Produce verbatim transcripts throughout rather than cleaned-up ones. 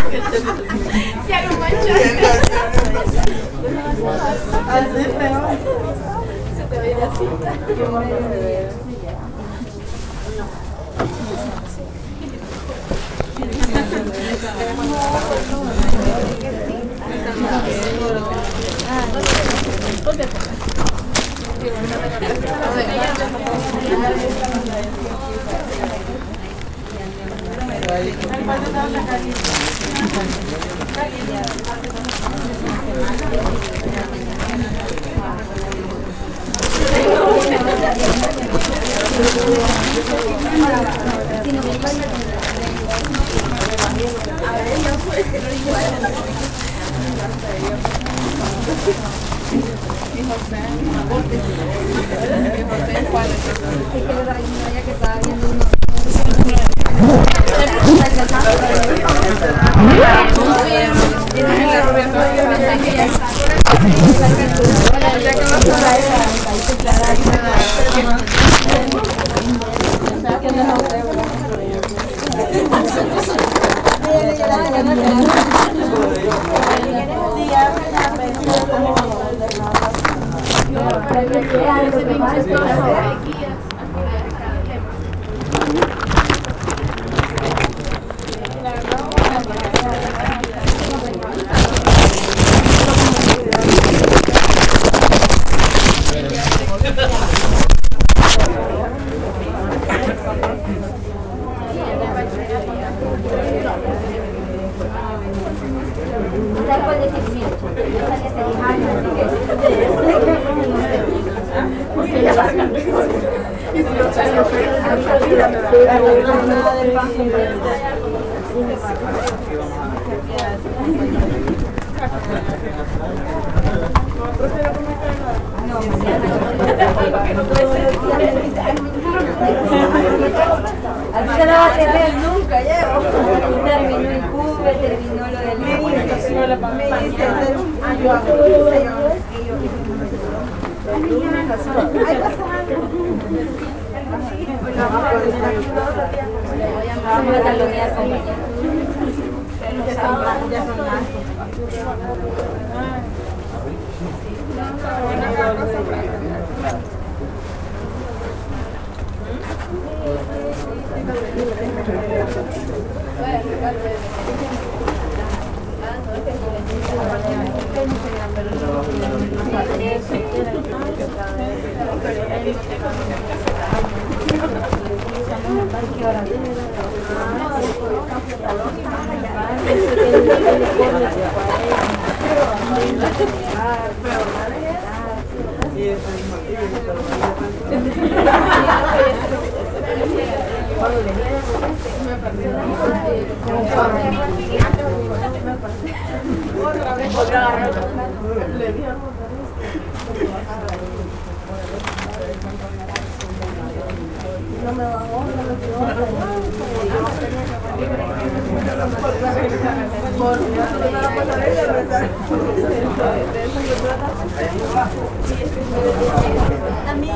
Ya lo manchaste. Así peor. Se te ve así. Así se la va a tener nunca, ya. Terminó el cube, terminó lo del libro, terminó la familia. Me dice, ah, yo hago lo que yo, que yo, tienes razón. Ay, pasa algo. Vamos a talonear con ella. Ya son más. No me bajó, no me quedó. A mí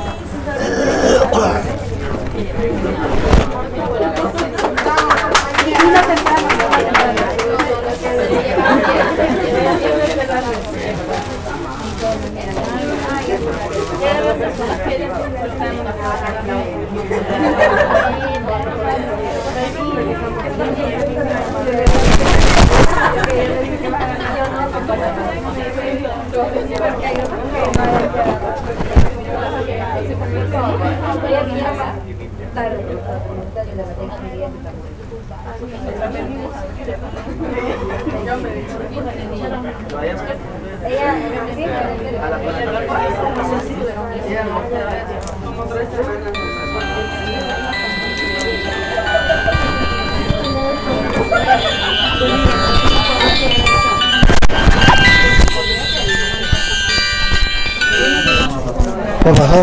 ¿Qué pasó?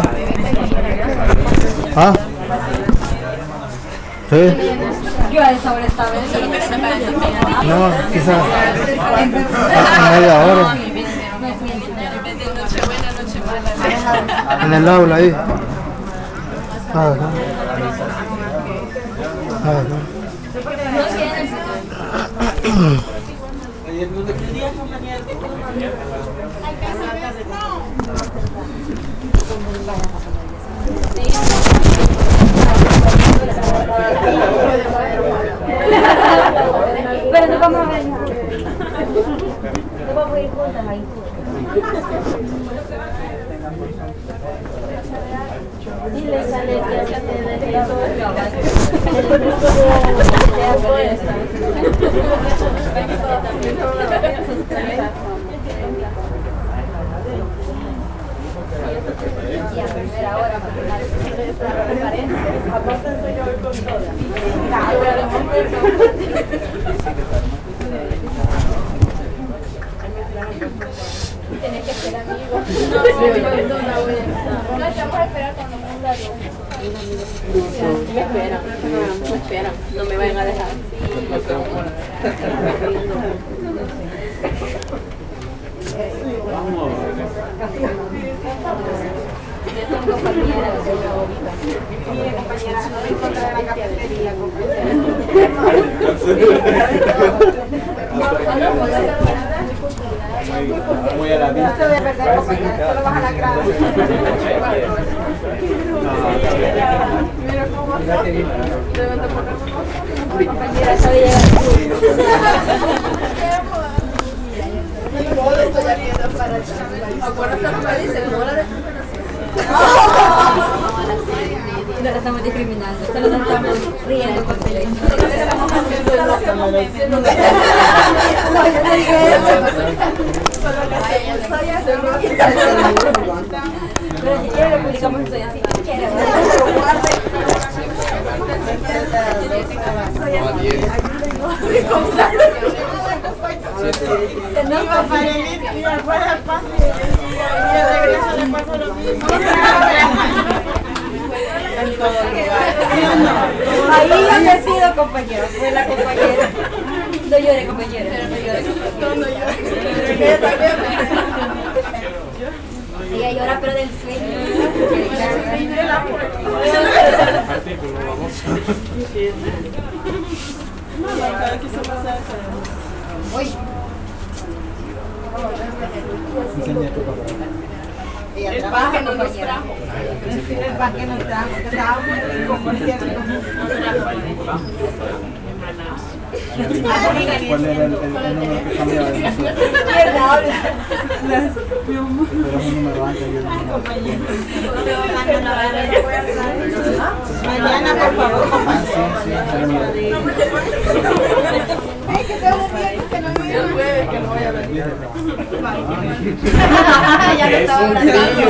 ¿Ah? ¿Sí? Yo a esa hora estaba en No, quizás a media hora. En el aula ahí. Ah, no. Ah, no. Pero no vamos a ver. No vamos a ir juntas ahí. Y le sale que hace de lado el caballo. Y a primera hora tienes que ser amigos. No, no, estamos a esperar cuando ponga luz. Me esperan, me esperan, no me vayan a dejar. Son compañeras. Mi compañera no me encontré en la cafetería, muy a la vista. No se debe perder, compañera, solo baja la grada. Mira cómo está. Compañera, soy Todo estoy haciendo para el examen. Acuérdate lo que dice, no la no la estamos discriminando, solo nos estamos riendo por teléfono. estamos haciendo lo que hacemos memes. No, yo no dije eso. Solo que hacemos, soy así. Pero si quieres lo publicamos en Soy Así. Si quieres, Iba para el y después del pase y de regreso le pasó lo mismo. En todo lugar. ahí yo he sido compañera, fue la compañera. No llores, compañera. No llores, No, no, compañera. yo. Ella también. Ella llora, pero del sueño. De la puerta. Artículo, vamos. Cada que se pasa Uy. el pan que nos trajo. El pan que nos trajo, que estaba muy rico, por cierto. ¿Cuál era el, el, el número que cambiaba de eso? Izquierda, habla. Pero es un número antes y el número. Mañana, por favor. Ah, sí, sí, pero mira. Es que tengo un viernes que no me voy a ver, que no voy a ver. Ya no estaba abrazando.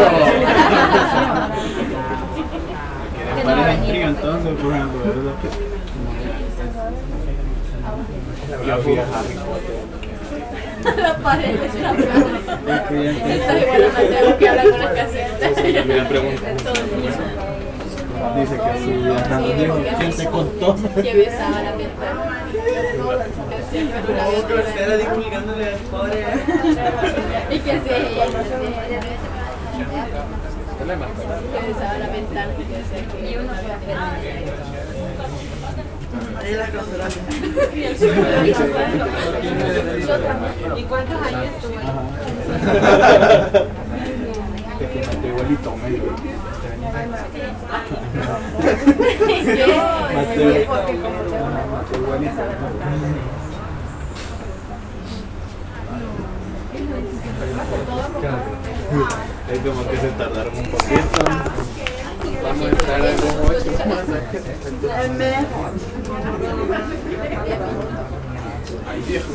Parece frío entonces, por ejemplo, ¿verdad? La fui a Harry Potter. La pared es la Es que ya Esto es igual a Mateo que habla con las casetas. me pregunta. Dice que su vida está bien. ¿Quién te contó? Que besaba la ventana. Como grosera divulgándole al pobre. Y que hacía ella, que besaba la ventana y que decía que y uno fue a Ahí la grosera. ¿Y cuántos años estuvo ahí? Te quemaste igualito, medio. Mateo. Igualito. Es como que se tardaron un poquito. Vamos a entrar a los ocho. El mejor. Ay, Dios.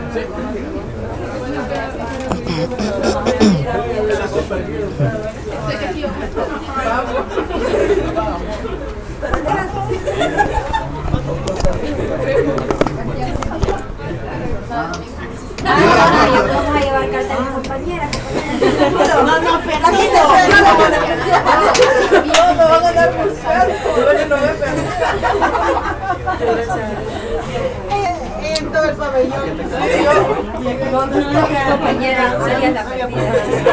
Vamos a llevar carta a mi compañera. No, no, espera, aquí se no, me van a dar por suerte. No me en todo el pabellón. Compañera, sería la perdida.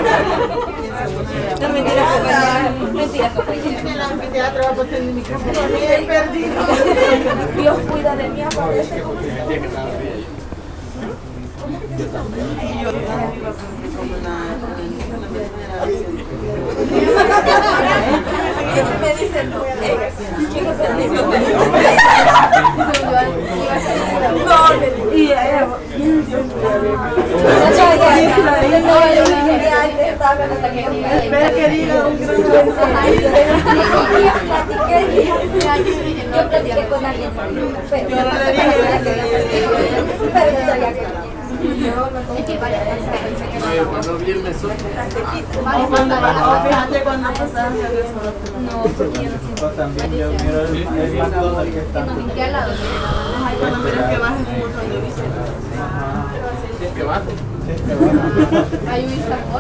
No, mentira, compañera. Mentira, compañera. En el anfiteatro va a poner mi micrófono. Me he perdido. Dios cuida de mí, aparece. Yo también. Y yo como una... Me dicen no. Y ella, espera que diga un gran Yo platiqué con alguien, pero yo no le dije pero no sabía que Cuando vi el mesón. fíjate cuando pasaba no, porque yo no Yo también yo miro el, el McDonald's que está. no limpié al lado. ay, cuando miras que bajes un montón de bici. Si es que baje. Si es que baje. Hay un sabor.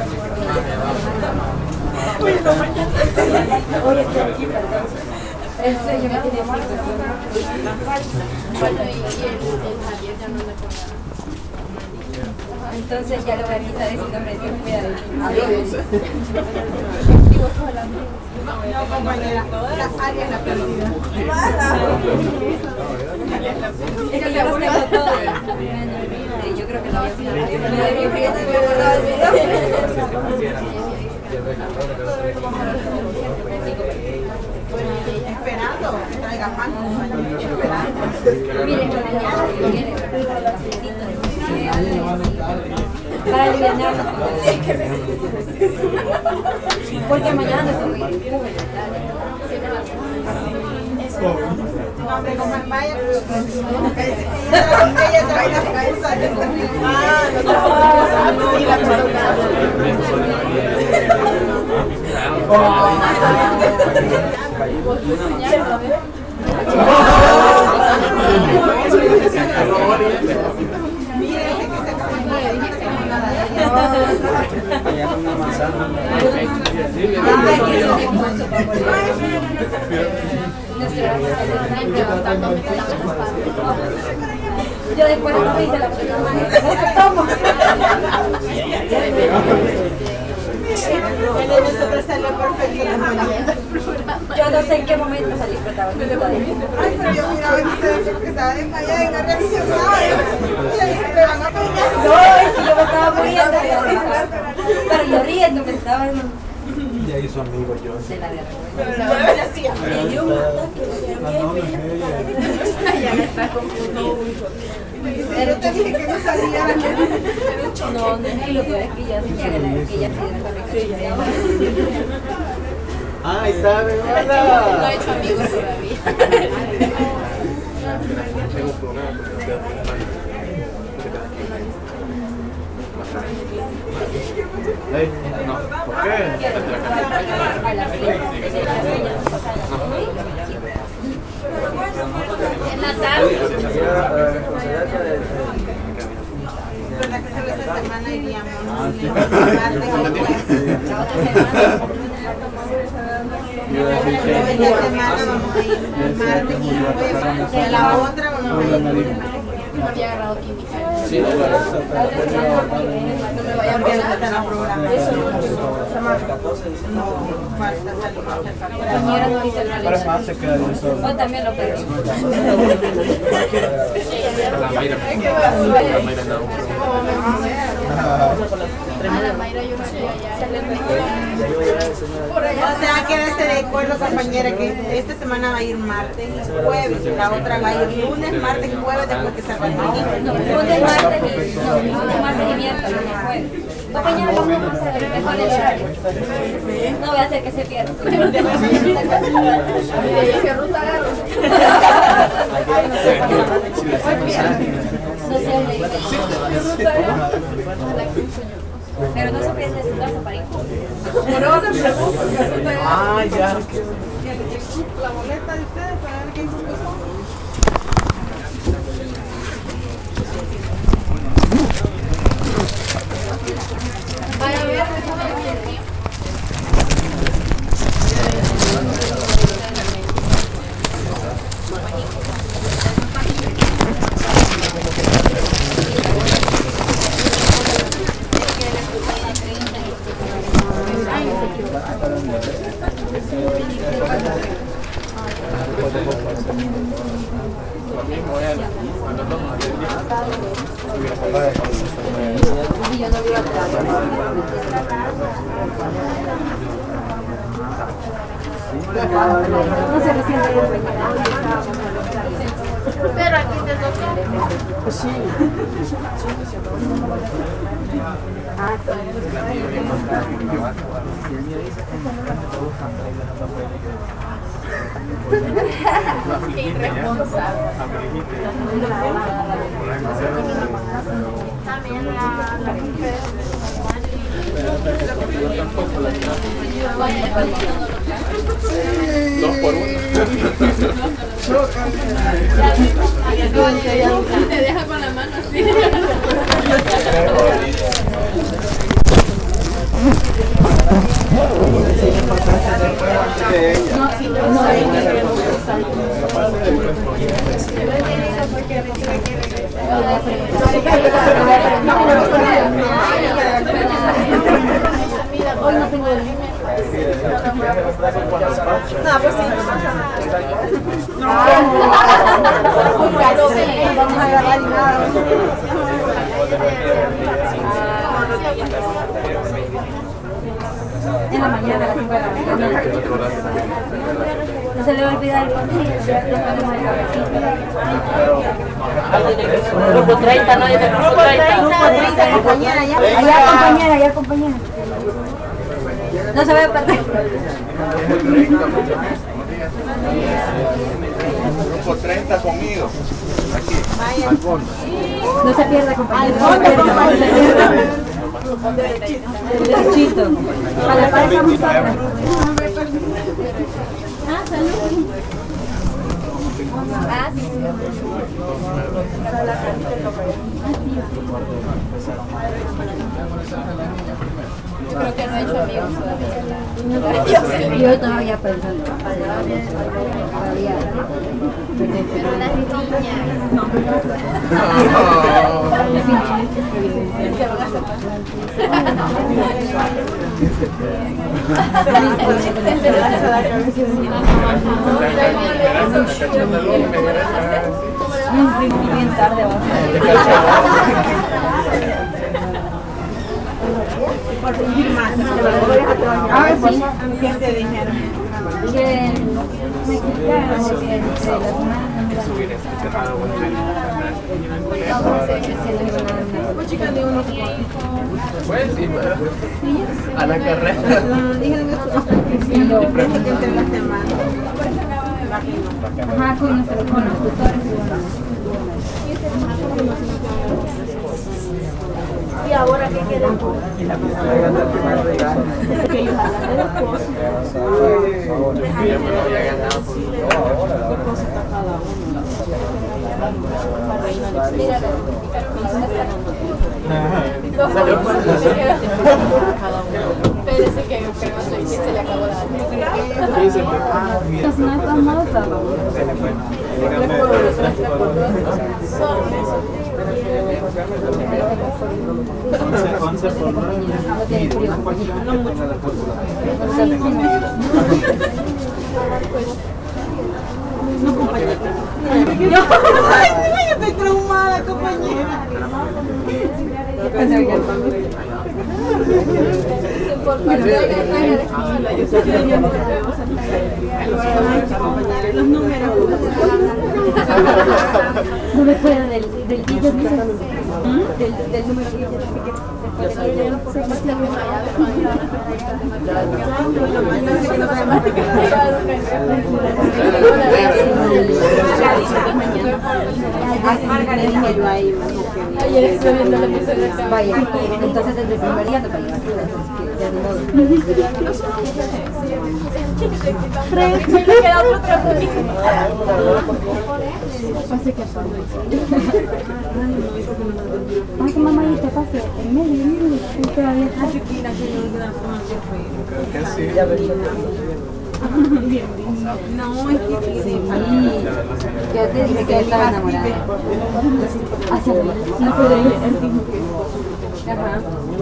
Oye, estoy aquí, perdón. El sueño me tiene muerto. Bueno, y el Javier ya no me acuerdo. Entonces ya le voy a quitar ese nombre, Dios cuida de mí. Adiós. No, compañera, la área es la perdida. Es que yo los tengo todas. Yo creo que la voy a quitar. Me debí frío, me acordaba del video. Esperando, traiga pan, compañera. Miren, mañana viene para aliviarnos. Porque mañana estoy muy joven. No, hombre, como en Maya, ella trae la cabeza. Ah, no sé. Sí, la Una manzana. Yo después no me hice la primera. Tomo. El de nosotros salió perfecto. Yo no sé en qué momento salí protagonista. Ay, pero yo miraba que se estaba desmayada y no reaccionaba. Y le dije, me van a pegar. No, es que yo me estaba muriendo. Pero yo riendo, me estaba en Ya hizo amigo yo. de la vergüenza. Pero yo le decía, Y yo, ya me está confundido. Pero te dije que no salía la que no, no, y lo peor es que ya se quiere la que ya se dio la Ay, sabe, No he hola. hecho amigos todavía. Tengo un problema porque no queda Ey, no, ¿por qué? En la tarde. ¿verdad que solo esta semana iríamos? Martes y jueves. La otra semana. Esta semana vamos a ir martes y jueves. Y la otra vamos a ir lunes. No había agarrado química. Sí, claro. No me vaya a Porque no poner. están los programas. No, falta salir más cerca. Compañera no hizo el Pero es calendario. más, se queda bien solo. O también lo perdí. La Mayra. La Mayra andaba un A la Mayra yo no sé allá. O sea, quédese de acuerdo, compañera, que esta semana va a ir martes y jueves. La otra va a ir lunes, martes y jueves después que se va a ir. No, lunes, martes y, no, lunes, martes y miércoles, no jueves. Compañera, vamos a hacer mejor el horario. No voy a hacer que se pierda. ¿Qué ruta agarro? No sé, le digo. Pero no se pierde su casa para ir. Ah, ya. La boleta de ustedes para ver qué hizo que son. Vaya a ver, Lo mismo es. Cuando vamos a ver. Y yo no lo iba a traer. No se recién de pero aquí te toca. Pues sí. Ah, qué irresponsable. También la Dos por uno. Te deja con la mano así. Hoy no tengo el límite. No, pues sí. No. Vamos a agarrar y nada. En la mañana, a las cinco de la mañana. No se le va a olvidar el pancito. Grupo treinta, no, yo tengo grupo treinta. Grupo treinta, compañera, allá. Allá, compañera, allá, compañera. No se ve perder. Grupo treinta conmigo. Aquí, al fondo. No se pierda, compañera. Al fondo, compañera. Derechito. Para la pareja buscar. Ah, salud. Ah, sí. Yo creo que no he hecho amigos todavía. Yo todavía pensando. Todavía. Pero las niñas. No. Bien tarde Por fingir más. A ver, sí. ¿Qué te dijeron? que me quitaron entre las manos. Pues chica de uno Pues sí, a la carrera. dijeron que entre las semanas. Ajá, con los con los tutores. ¿Y ahora qué queda? Que ellos hablan de las cosas. Ya me lo había ganado por Mira, espérese que creo que se le acabó la once por nueve. No mucho. No, compañera. Yo estoy traumada, compañera. Los números. No me puedo del del guillo, del del número guillo. Ayer estuve viendo la pieza de acá. Vaya, entonces desde el primer día te va a llevar. Ya ni modo. Me queda otro trapo. Pase que pasó. Ay, que mamá, y te pase en medio, en medio, y todavía está. Creo que sí. No, es que sí. Yo te dije que él estaba enamorado. Hacia la no fue de él. Ajá.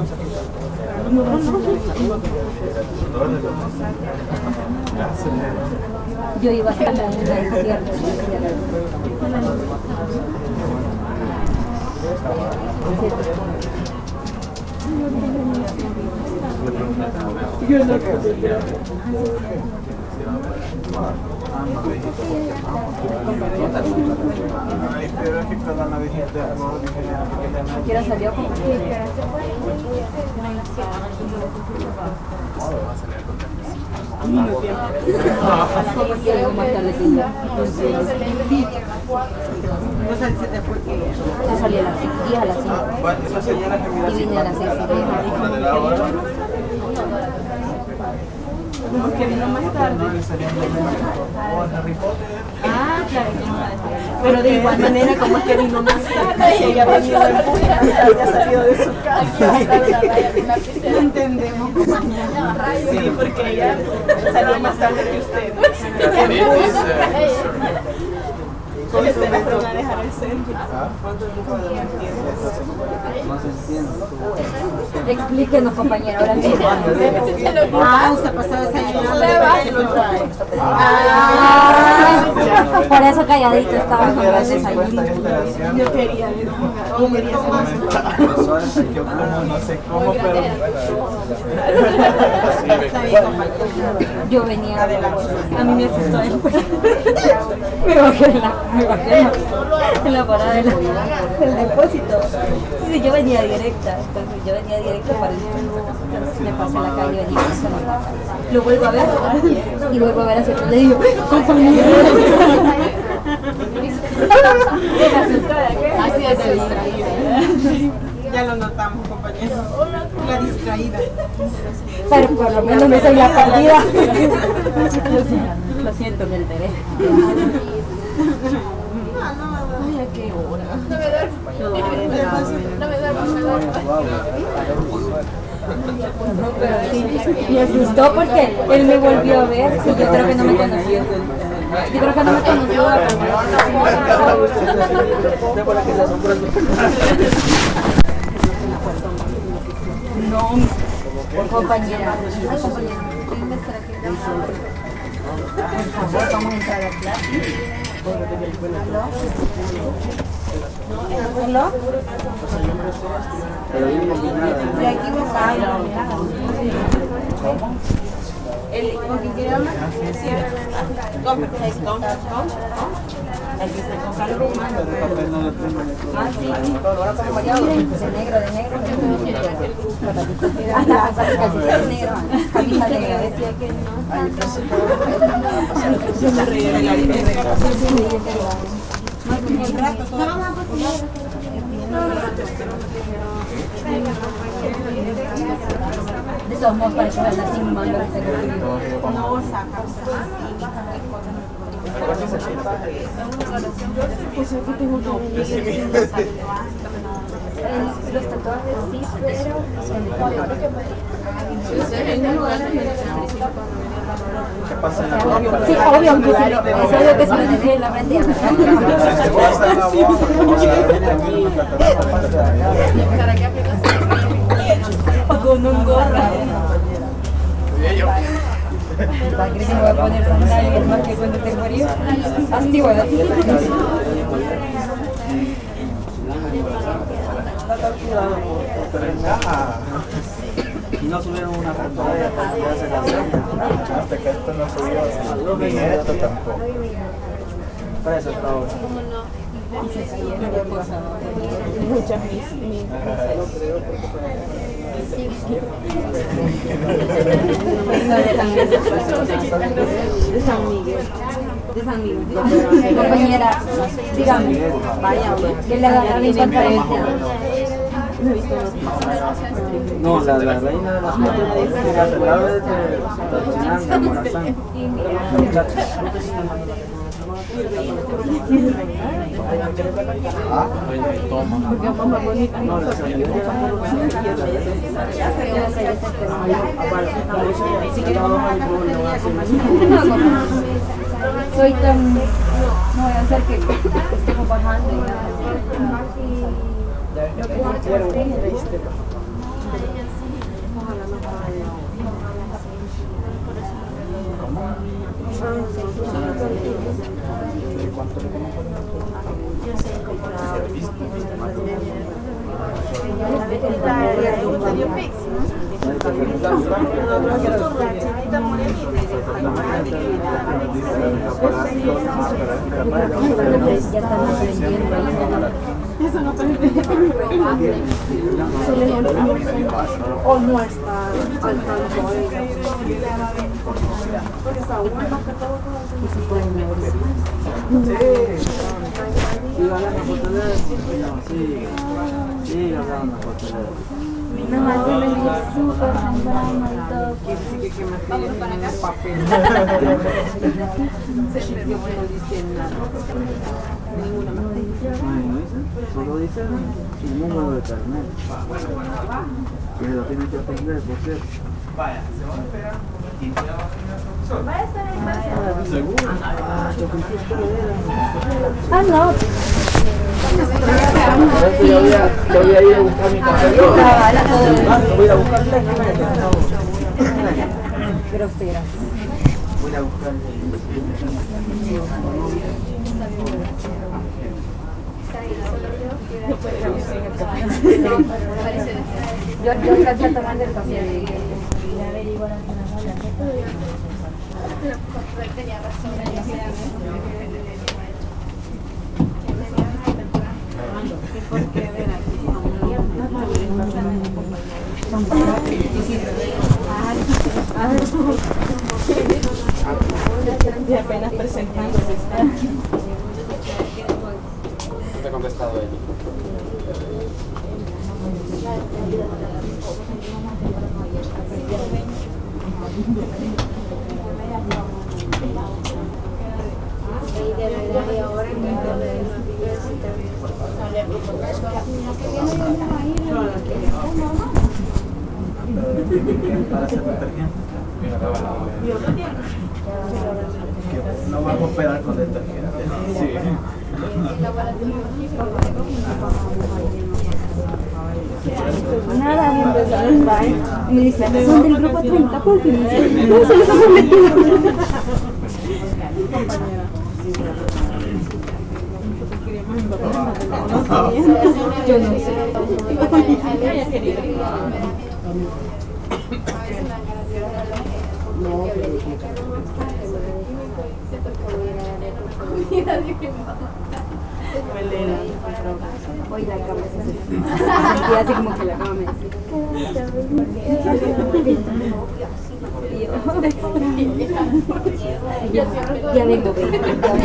Yo iba hasta la desierta. ¿Quién salió con No sé si te fue que... yo salí a las diez a las cinco y vine a las seis y media. Como que vino más tarde. Ah, claro. Pero de igual manera, como es que vino más tarde, si ella ha venido en bus, ya ha salido de su casa. Lo entendemos, compañera. Sí, porque ella salió más tarde que usted. En bus. Con usted la fueron a dejar el centro. No se entiende. Explíquenos, compañera, ahora mismo. Ah, usted pasó desayunando. Ah, por eso calladito estaba con el desayuno. Yo quería ver. Yo quería hacer Yo como, no sé cómo, pero... Está bien, compañera. Yo venía, a mí me asustó después. Me bajé en la, me bajé en la, en la parada de la- del depósito. Sí, yo venía directa, entonces yo venía directa para el tubo. Entonces me pasé la calle y venía sola. Lo vuelvo a ver y vuelvo a ver hacia atrás. Le digo, compañero. Así es de distraída. Ya lo notamos, compañero. La distraída. Pero por lo menos no soy la perdida. Lo siento, me enteré. Ay, ¿a qué hora? No me duermo. No me duermo, no me duermo. No, pero sí, me asustó porque él me volvió a ver. Sí, yo creo que no me conoció. Yo creo que no me conoció. No, por compañera. Ay, compañera. Por favor, vamos a entrar a clase. ¿Aló? De aquí buscando. El con quien quiere hablar. Con perfecto. El que se toca el rumano. Ah, sí. De negro, de negro. Hasta calcetines negros. Camisa negra. Decía que Yo me reí de la de todos modos parece verdad sin manga que tengo que ir. No, saca. Pues aquí tengo un Los tatuajes sí, pero ¿Qué pasa en la sí, obvio, aunque sí, lo- es obvio que se lo dejé en la frente y en la cara. Con un gorro. ¿Para qué me voy a poner sandalias más que cuando tengo frío? Así, bueno. Y no subieron una foto de ella para que se la seña. Hasta que esto no subió, ni esto tampoco. Para eso está ahora. muchas mis, mis de San Miguel. De San Miguel. Compañera, dígame, Vaya, ¿qué le agarraron en conferencia? No, la, la reina de las mujeres que arreglaba desde Fernanda, Morazán. La muchacha. Ah, Toma. Porque es más bonita. no, la salida de la Soy tan... No voy a hacer que estemos bajando y nada. Lo que se quiere. ¿cuánto le Eso no parece. O no está al tanto. Porque está bueno que todo se puede ver. Sí, va a la cafetería. Sí, sí, va a la cafetería. No más se me dio súper temprano y todo. Vamos para acá. Papel. Yo no dice nada. Ninguna más. No dice, solo dice su número de carnet. Que lo tiene que aprender, por cierto. Vaya, se va a esperar quince Va a estar en ¿Seguro? Ah, yo pensé que era. Ah, no. Yo voy a, yo voy a ir a buscar mi café. Voy a ir a buscar la Grosera. Voy a buscar Yo, yo alcancé a tomar el café. Y averiguo la Tenía razón. Y apenas presentándose. ¿Qué te ha contestado ella? para hacer detergente. No vamos a operar con detergente. Sí. Nada, me empezaron a ir. Y me dice, son del grupo treinta, pues. Y me dice, no, se los hemos metido. Yo no sé. Hoy la cama se y así como que la cama me dice ya, ya vengo, baby.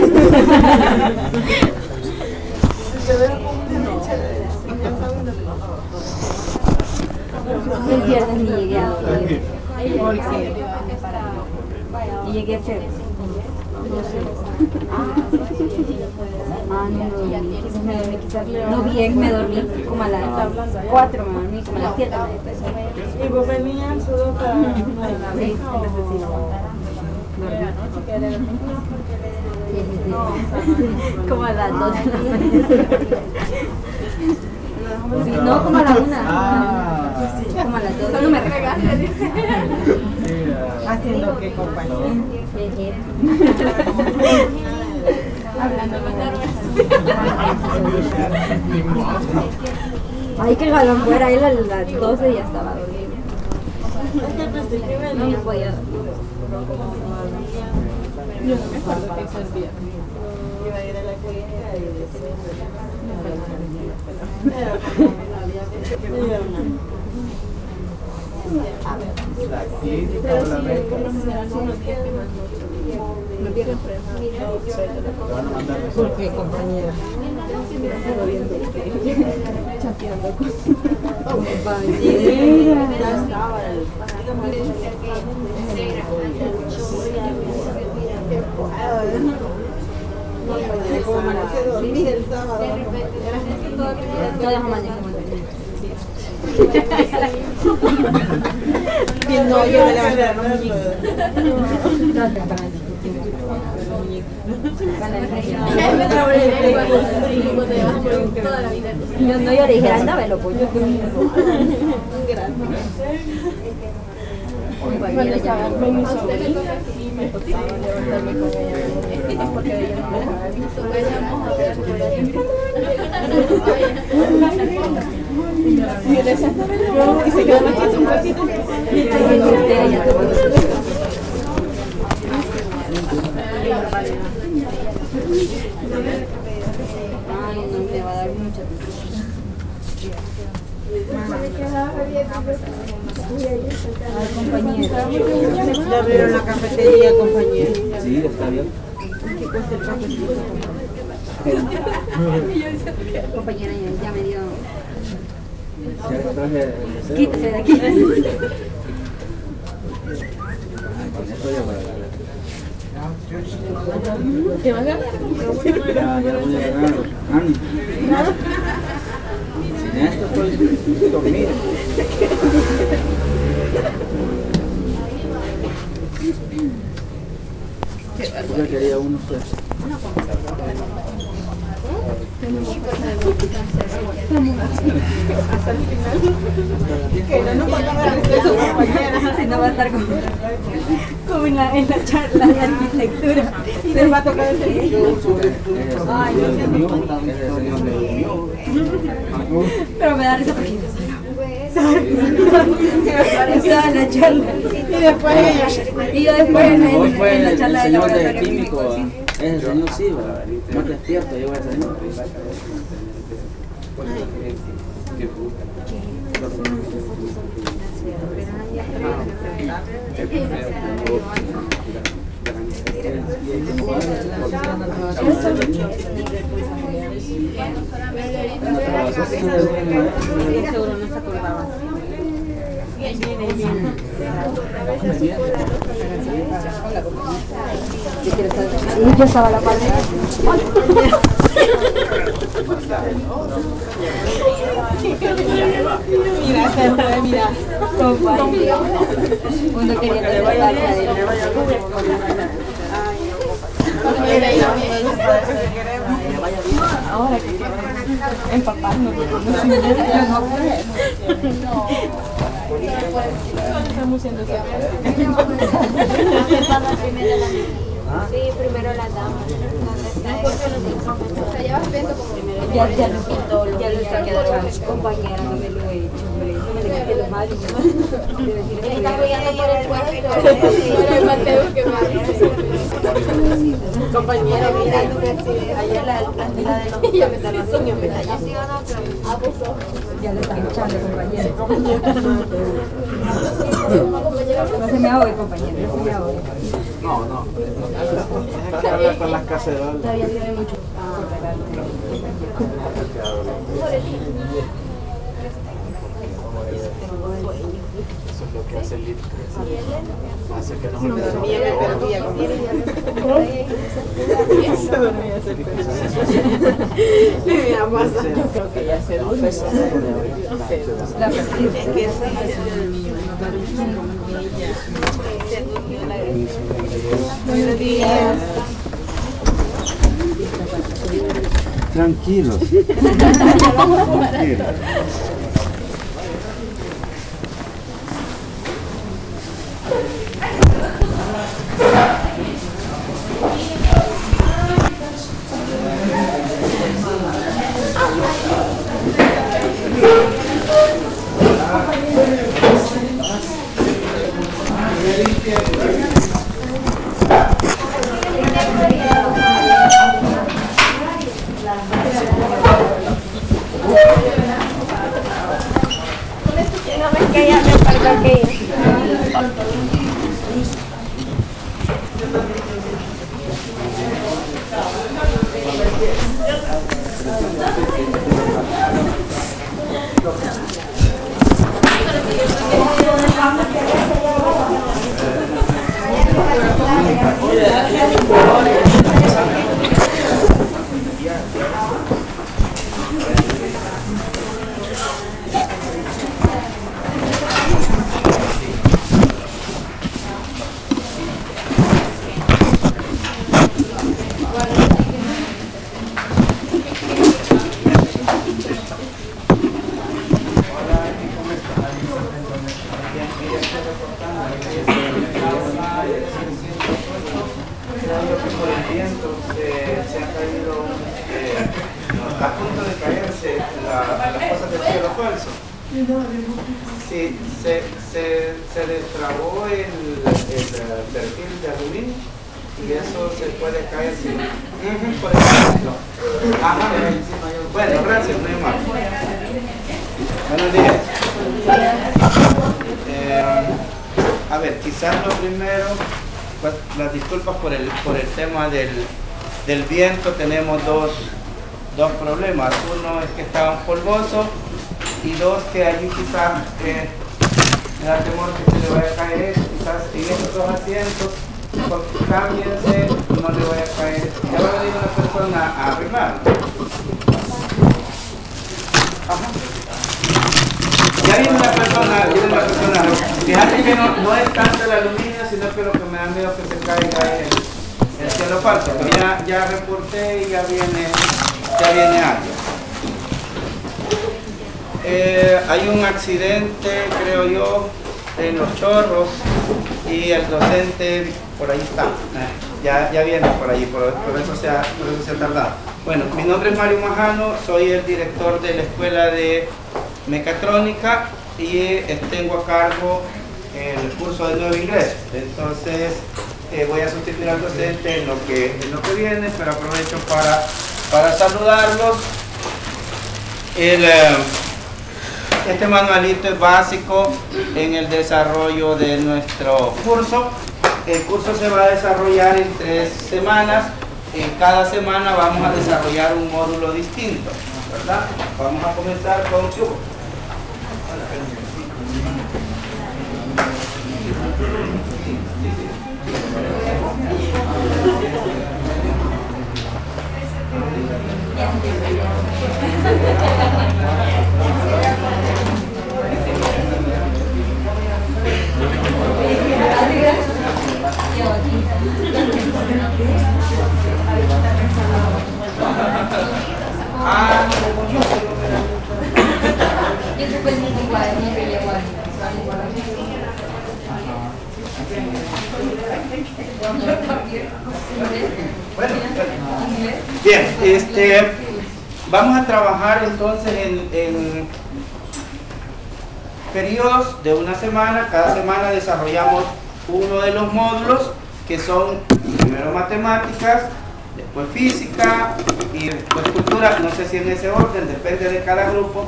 El viernes ni llegué a dormir. Y llegué a hacer. Ah, no, no dormí. Quizás me dormí, quizás no bien, me dormí como a las cuatro, me dormí como a las siete. Y vos venías solo para... Sí, entonces sí, dormí. Como a las dos de la mañana. Sí, no, como a la una. Ah. Como a las dos. No me regalas. Haciendo qué compañía. Hablando ay, que el balón fuera, él a las doce ya estaba dormido. No me podía dormir. Yo no me acuerdo que eso el viernes. Iba a ir a la clínica y decía... Aquí, por la beca. Porque compañera. Chateando con ya estaba el como amaneció dormir el sábado. Yo dejo mañana. Y no, yo me levanté los muñecos. Yo no, yo le dije, anda, velo, pues yo. compañera ya me Ven mi sobrina y me costaba levantarme con ella. Porque ella no me dejaba visto. Y él decía, y se quedaba aquí un ratito. Ay, no me va a dar mucha tristeza. Ay, compañera. Ya abrieron la cafetería, compañero. Sí, está bien. ¿Qué cuesta el cafecito? Compañera, ya, ya me dio. Ya le traje el deseo. Quítese de aquí. Ay, con esto ya para ganar. ¿Qué vas a ganar? Ya, ya voy a ganar. Ani. Sin esto estoy dormido. Yo quería uno pues. Que no nos van a dar de su compañera. Si no va a estar como, como en, la, en la charla de arquitectura. Y les va a tocar el servicio. Ay, no sé. Pero me da risa porque estaba en la charla. Y después ella. Y yo después en, Hoy en, fue en la el charla de señor de laboratorio químico, químico, sí. es el señor Silva, más despierto, yo voy a señor. Seguro no se acordaba. Y yo estaba a la parte. Mira, se puede mirar. Uno quería que le vaya a Ahora que empaparnos. Estamos siendo Sí, primero las damas. O sea, ya vas viendo como primero. Ya, ya lo quitó, ya lo está quedando. Compañera, no me lo he hecho, hombre. No me le quite lo mal. Está apoyando por el puesto. Por el Mateo que me compañero, mira, ayer la cantidad de los Yo de los niños, ¿verdad? sí o no, pero abusó. Ya lo están echando, compañero. No se me ahogue, compañero, no se me ahogue. No, no. Hay que hablar con las cacerolas. Todavía tiene mucho por regalar. Eso es lo que hace el litro. Hace que nos Se dormía, me perdía con se dormía, se perdía. Me pasa. Yo creo que ya se durmió. La perdí. Es que sí, el mío, se durmió la buenos días. Tranquilos. Tranquilos. Sí, se, se, se destrabó el, el perfil de aluminio y eso se puede caer sin... Uh-huh, por ejemplo. Ajá. Bueno, gracias, no hay más. Buenos días. Eh, a ver, quizás lo primero, pues, las disculpas por el, por el tema del, del viento. Tenemos dos, dos problemas. Uno es que estaban polvosos y dos que allí quizás eh, me da temor que se le vaya a caer, quizás en estos dos asientos, cámbiense, no le vaya a caer. Ya va a venir una persona a arreglar. Ajá. Ya viene una persona, viene una persona. Fíjate que no, no es tanto el aluminio, sino que lo que me da miedo es que se caiga el, el cielo falso. Pero ya, ya reporté y ya viene, ya viene alguien. Eh, hay un accidente, creo yo, en Los Chorros y el docente por ahí está. Eh, ya, ya viene por allí, por, por, eso se ha, por eso se ha tardado. Bueno, mi nombre es Mario Majano, soy el director de la Escuela de Mecatrónica y eh, tengo a cargo el curso de nuevo ingreso. Entonces eh, voy a sustituir al docente en lo que, en lo que viene, pero aprovecho para, para saludarlos. El, eh, Este manualito es básico en el desarrollo de nuestro curso. El curso se va a desarrollar en tres semanas. En cada semana vamos a desarrollar un módulo distinto, ¿verdad? Vamos a comenzar con cubo. Ah, bueno, bien, este, vamos a trabajar entonces en, en periodos de una semana. Cada semana desarrollamos uno de los módulos que son primero matemáticas, después física y después cultura. No sé si en ese orden, depende de cada grupo.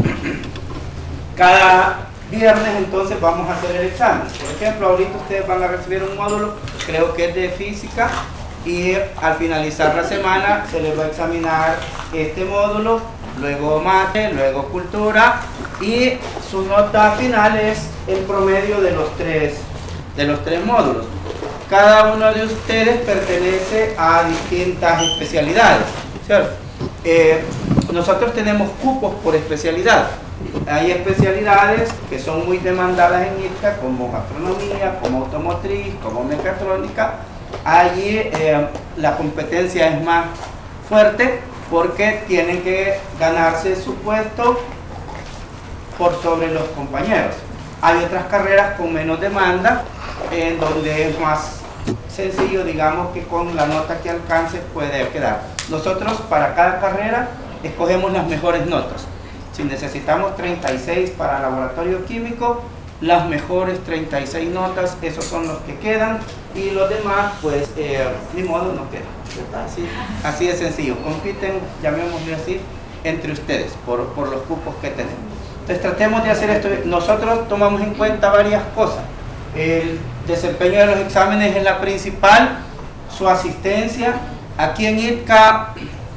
Cada viernes entonces vamos a hacer el examen. Por ejemplo, ahorita ustedes van a recibir un módulo, creo que es de física, y al finalizar la semana se les va a examinar este módulo, luego mate, luego cultura, y su nota final es el promedio de los tres, de los tres módulos. Cada uno de ustedes pertenece a distintas especialidades, ¿cierto? Eh, nosotros tenemos cupos por especialidad. Hay especialidades que son muy demandadas en I T C A, como gastronomía, como automotriz, como mecatrónica. Allí eh, la competencia es más fuerte porque tienen que ganarse su puesto por sobre los compañeros. Hay otras carreras con menos demanda, en donde es más sencillo, digamos, que con la nota que alcance puede quedar. Nosotros para cada carrera escogemos las mejores notas. Si necesitamos treinta y seis para laboratorio químico, las mejores treinta y seis notas, esos son los que quedan, y los demás, pues, eh, ni modo, no quedan. Así, así de sencillo. Compiten, llamémosle así, entre ustedes, por, por los cupos que tenemos. Entonces tratemos de hacer esto. Nosotros tomamos en cuenta varias cosas. El desempeño de los exámenes es la principal, su asistencia. Aquí en I T C A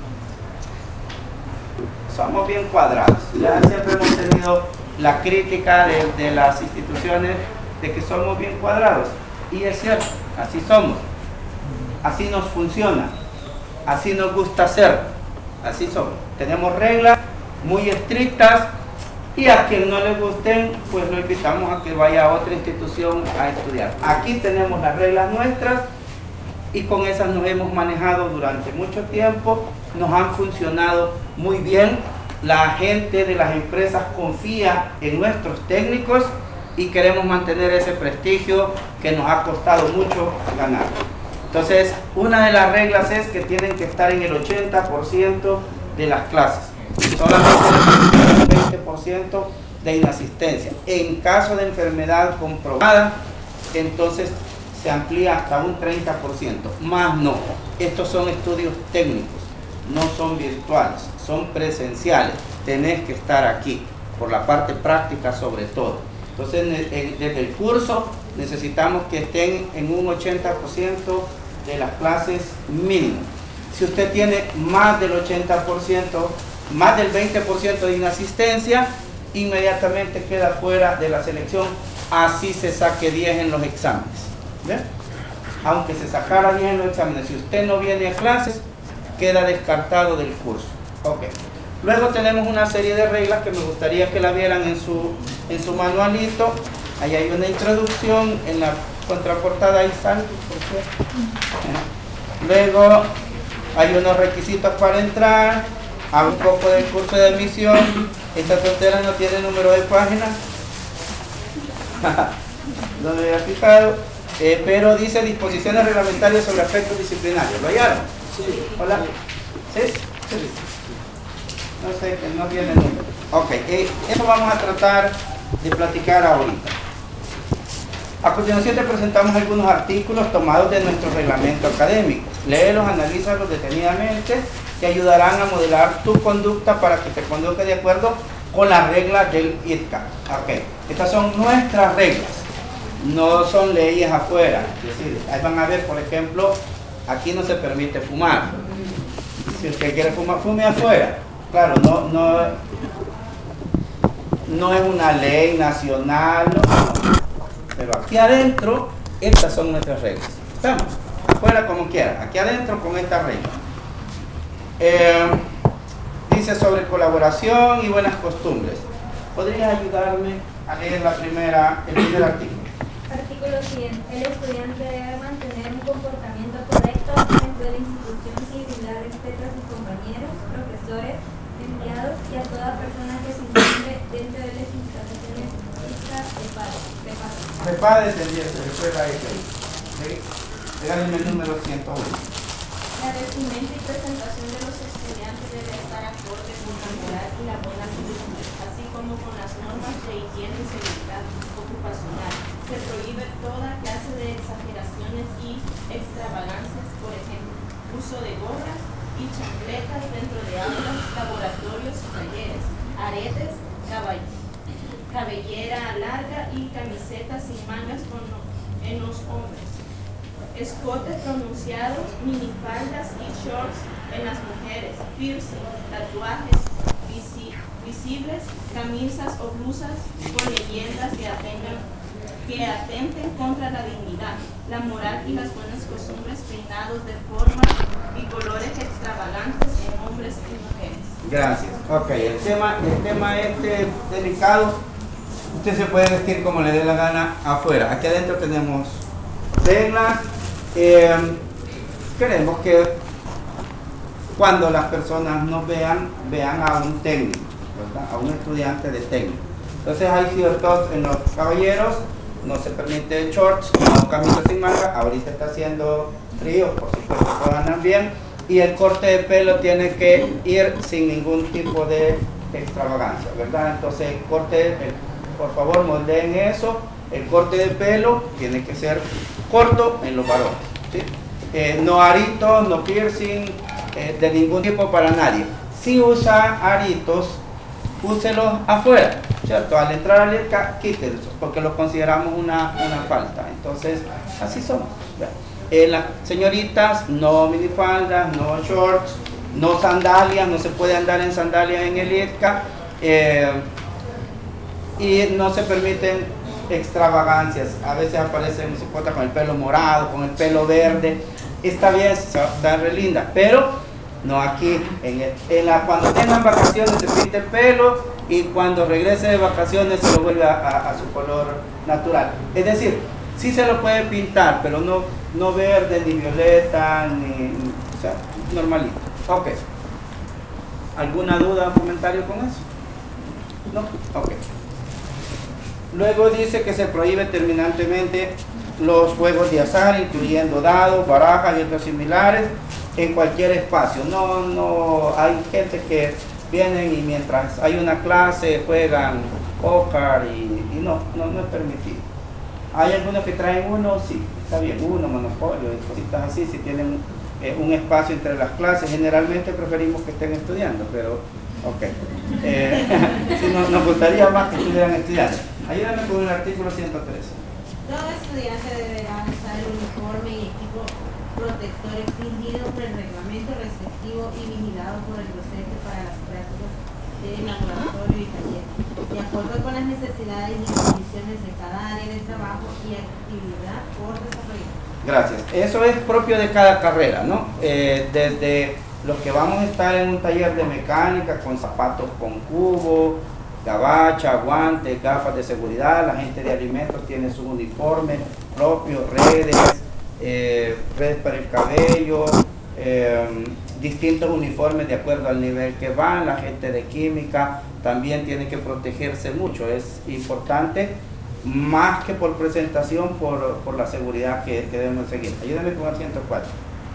somos bien cuadrados. Ya siempre hemos tenido la crítica de, de las instituciones de que somos bien cuadrados. Y es cierto, así somos. Así nos funciona. Así nos gusta hacer. Así somos. Tenemos reglas muy estrictas. Y a quien no le gusten, pues lo invitamos a que vaya a otra institución a estudiar. Aquí tenemos las reglas nuestras y con esas nos hemos manejado durante mucho tiempo. Nos han funcionado muy bien. La gente de las empresas confía en nuestros técnicos y queremos mantener ese prestigio que nos ha costado mucho ganar. Entonces, una de las reglas es que tienen que estar en el ochenta por ciento de las clases. Solamente el veinte por ciento de inasistencia. En caso de enfermedad comprobada, entonces se amplía hasta un treinta por ciento, más no. Estos son estudios técnicos, no son virtuales, son presenciales. Tenés que estar aquí, por la parte práctica sobre todo. Entonces, en, en, desde el curso necesitamos que estén en un ochenta por ciento de las clases mínimo. Si usted tiene más del ochenta por ciento, más del veinte por ciento de inasistencia, inmediatamente queda fuera de la selección, así se saque diez en los exámenes. ¿Ve? Aunque se sacara diez en los exámenes, si usted no viene a clases, queda descartado del curso. Ok. Luego tenemos una serie de reglas que me gustaría que la vieran en su, en su manualito. Ahí hay una introducción en la contraportada, ahí sale, por cierto. Luego hay unos requisitos para entrar, habla un poco del curso de admisión. Esta tontera no tiene número de página, no me había fijado, eh, pero dice disposiciones reglamentarias sobre aspectos disciplinarios. ¿Lo hallaron? Sí. Hola. ¿Sí? Sí. No sé, que no tiene número. Ok, eh, eso vamos a tratar de platicar ahorita. A continuación te presentamos algunos artículos tomados de nuestro reglamento académico. Léelos, analízalos detenidamente, te ayudarán a modelar tu conducta para que te conduzca de acuerdo con las reglas del I T C A. Ok, estas son nuestras reglas, no son leyes afuera. Es decir, ahí van a ver, por ejemplo, aquí no se permite fumar. Si usted quiere fumar, fume afuera. Claro, no, no, no es una ley nacional, no. Pero aquí adentro, estas son nuestras reglas. Estamos, afuera como quiera, aquí adentro con estas reglas. Eh, dice sobre colaboración y buenas costumbres. ¿Podrías ayudarme a leer la primera, el primer artículo? Artículo cien. El estudiante debe mantener un comportamiento correcto dentro de la institución y brindar respeto a sus compañeros, profesores, empleados y a toda persona que se encuentre dentro de las instalaciones físicas de padres. Prepárese, recuerda eso. Regálame el número ciento uno. La vestimenta y presentación de los estudiantes debe estar acorde con la moral y la buena costumbre, así como con las normas de higiene y seguridad ocupacional. Se prohíbe toda clase de exageraciones y extravagancias, por ejemplo, uso de gorras y chancletas dentro de aulas, laboratorios y talleres, aretes, cabellera larga y camisetas sin mangas con, en los hombres, escotes pronunciados, minifaldas y shorts en las mujeres, piercing, tatuajes visi, visibles, camisas o blusas con leyendas que atengan, que atenten contra la dignidad, la moral y las buenas costumbres, peinados de forma y colores extravagantes en hombres y mujeres. Gracias. Ok, el tema, el tema este delicado. Usted se puede vestir como le dé la gana afuera. Aquí adentro tenemos reglas. Eh, queremos que cuando las personas nos vean, vean a un técnico, ¿verdad? A un estudiante de técnico. Entonces hay ciertos, en los caballeros no se permite shorts, no camisas sin manga. Ahorita está haciendo frío, por supuesto que andan bien. Y el corte de pelo tiene que ir sin ningún tipo de extravagancia, ¿verdad? Entonces el corte, el, por favor moldeen eso. El corte de pelo tiene que ser corto en los varones, ¿sí? Eh, no aritos, no piercing, eh, de ningún tipo para nadie. Si usa aritos, úselos afuera, ¿cierto? Al entrar al I T C A, quítenlos, porque los consideramos una, una falta. Entonces, así somos. Eh, las señoritas, no minifaldas, no shorts, no sandalias, no se puede andar en sandalias en el I T C A, eh, y no se permiten extravagancias. A veces aparecen cipotas con el pelo morado, con el pelo verde. Está bien, está re linda, pero no aquí. En el, en la, cuando tengan vacaciones se pinta el pelo y cuando regrese de vacaciones se lo vuelve a, a, a su color natural. Es decir, sí se lo puede pintar, pero no, no verde, ni violeta, ni, o sea, normalito. Ok. ¿Alguna duda o comentario con eso? No. Ok. Luego dice que se prohíbe terminantemente los juegos de azar, incluyendo dados, barajas y otros similares, en cualquier espacio. No, no, hay gente que vienen y mientras hay una clase juegan póker y, y no, no, no es permitido. Hay algunos que traen uno, sí, está bien, uno, monopolio, y cositas así, si tienen eh, un espacio entre las clases, generalmente preferimos que estén estudiando, pero ok. Eh, sí, no, nos gustaría más que estuvieran estudiando. Ayúdame con el artículo ciento trece. Todo estudiante deberá usar el uniforme y equipo protector exigido por el reglamento respectivo y vigilado por el docente para las prácticas de laboratorio y taller, de acuerdo con las necesidades y condiciones de cada área de trabajo y actividad por desarrollar. Gracias. Eso es propio de cada carrera, ¿no? Eh, desde los que vamos a estar en un taller de mecánica con zapatos con cubo, gabacha, guantes, gafas de seguridad, la gente de alimentos tiene su uniforme propio, redes, eh, redes para el cabello, eh, distintos uniformes de acuerdo al nivel que van. La gente de química también tiene que protegerse mucho, es importante, más que por presentación, por, por la seguridad que, que debemos seguir. Ayúdame con el ciento cuatro.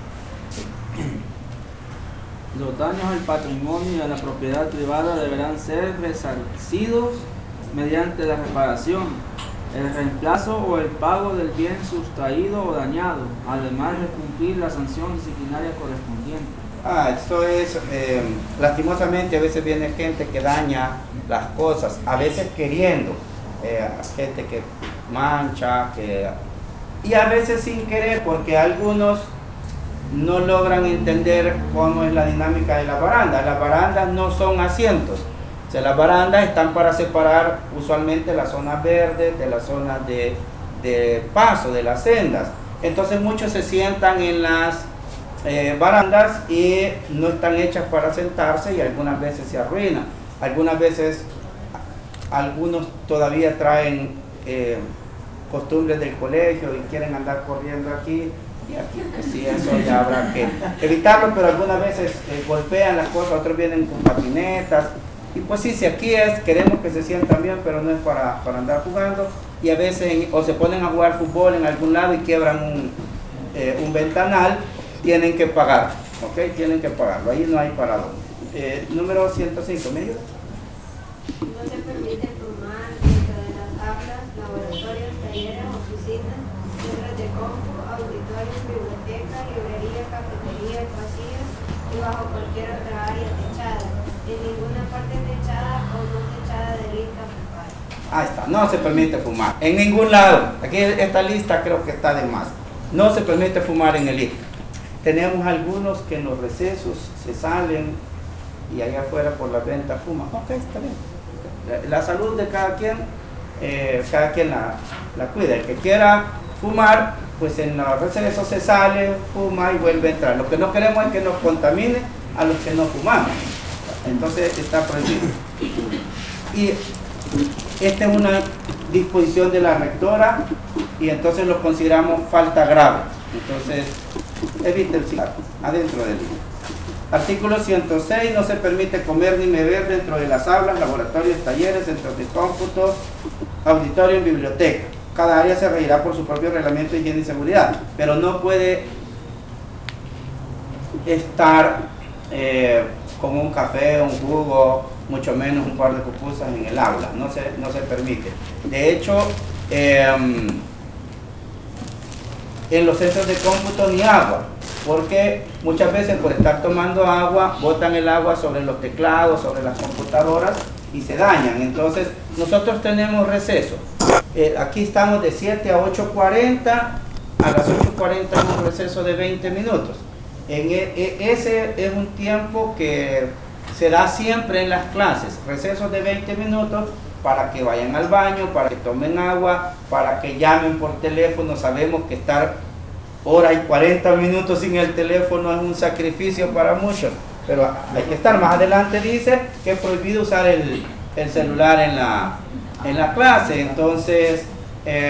Los daños al patrimonio y a la propiedad privada deberán ser resarcidos mediante la reparación, el reemplazo o el pago del bien sustraído o dañado, además de cumplir la sanción disciplinaria correspondiente. Ah, esto es, eh, lastimosamente a veces viene gente que daña las cosas, a veces queriendo, eh, gente que mancha, que, y a veces sin querer, porque algunos no logran entender cómo es la dinámica de la baranda. Las barandas no son asientos, o sea, las barandas están para separar usualmente las zonas verdes de las zonas de, de paso, de las sendas. Entonces muchos se sientan en las eh, barandas y no están hechas para sentarse y algunas veces se arruinan. Algunas veces algunos todavía traen eh, costumbres del colegio y quieren andar corriendo aquí y aquí, pues sí, eso ya habrá que evitarlo, pero algunas veces eh, golpean las cosas, otros vienen con patinetas, y pues sí, si aquí es, queremos que se sientan bien, pero no es para, para andar jugando, y a veces, en, o se ponen a jugar fútbol en algún lado y quiebran un, eh, un ventanal, tienen que pagar, ok, tienen que pagarlo, ahí no hay parado. Eh, número ciento cinco, ¿me ayuda? No se permite fumar dentro de las aulas, laboratorios, talleres, oficinas, centros de cómputo, auditorios, biblioteca, librería, cafetería, pasillos y bajo cualquier otra área techada, en ninguna parte techada o no techada del I C A F. Ahí está, no se permite fumar en ningún lado. Aquí esta lista creo que está de más. No se permite fumar en el I C A. Tenemos algunos que en los recesos se salen y allá afuera por la venta fuman. Ok, está bien. La, la salud de cada quien, eh, cada quien la, la cuida. El que quiera fumar, pues en los recesos se sale, fuma y vuelve a entrar. Lo que no queremos es que nos contamine a los que no fumamos. Entonces está prohibido. Y esta es una disposición de la rectora y entonces lo consideramos falta grave. Entonces, evite el cigarro adentro del libro. Artículo ciento seis. No se permite comer ni beber dentro de las aulas, laboratorios, talleres, centros de cómputo, auditorio y biblioteca. Cada área se regirá por su propio reglamento de higiene y seguridad, pero no puede estar eh, con un café, un jugo, mucho menos un par de pupusas en el aula. No se, no se permite. De hecho, eh, en los centros de cómputo ni agua, porque muchas veces por estar tomando agua botan el agua sobre los teclados, sobre las computadoras y se dañan. Entonces nosotros tenemos receso. Eh, aquí estamos de siete a ocho cuarenta, a las ocho cuarenta un receso de veinte minutos. En e, e, ese es un tiempo que se da siempre en las clases, recesos de veinte minutos para que vayan al baño, para que tomen agua, para que llamen por teléfono. Sabemos que estar hora y cuarenta minutos sin el teléfono es un sacrificio para muchos, pero hay que estar. Más adelante dice que es prohibido usar el, el celular en la, en la clase. Entonces, eh,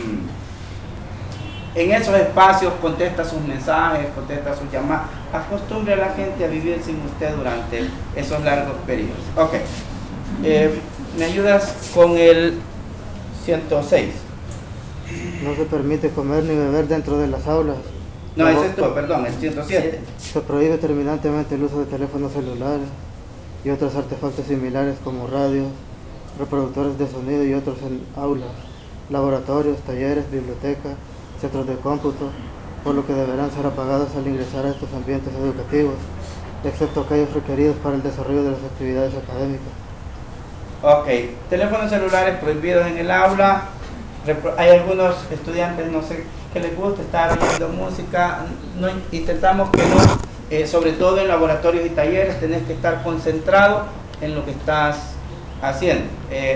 en esos espacios contesta sus mensajes, contesta sus llamadas. Acostumbre a la gente a vivir sin usted durante esos largos periodos. Ok. Eh, ¿Me ayudas con el ciento seis? No se permite comer ni beber dentro de las aulas. No, ese es todo, perdón, el ciento siete. Se prohíbe terminantemente el uso de teléfonos celulares y otros artefactos similares como radios, reproductores de sonido y otros en aulas, laboratorios, talleres, bibliotecas, centros de cómputo, por lo que deberán ser apagados al ingresar a estos ambientes educativos, excepto aquellos requeridos para el desarrollo de las actividades académicas. Ok, teléfonos celulares prohibidos en el aula. Hay algunos estudiantes, no sé qué les gusta, estar oyendo música. No, intentamos que no, eh, sobre todo en laboratorios y talleres, tenés que estar concentrado en lo que estás haciendo. Eh,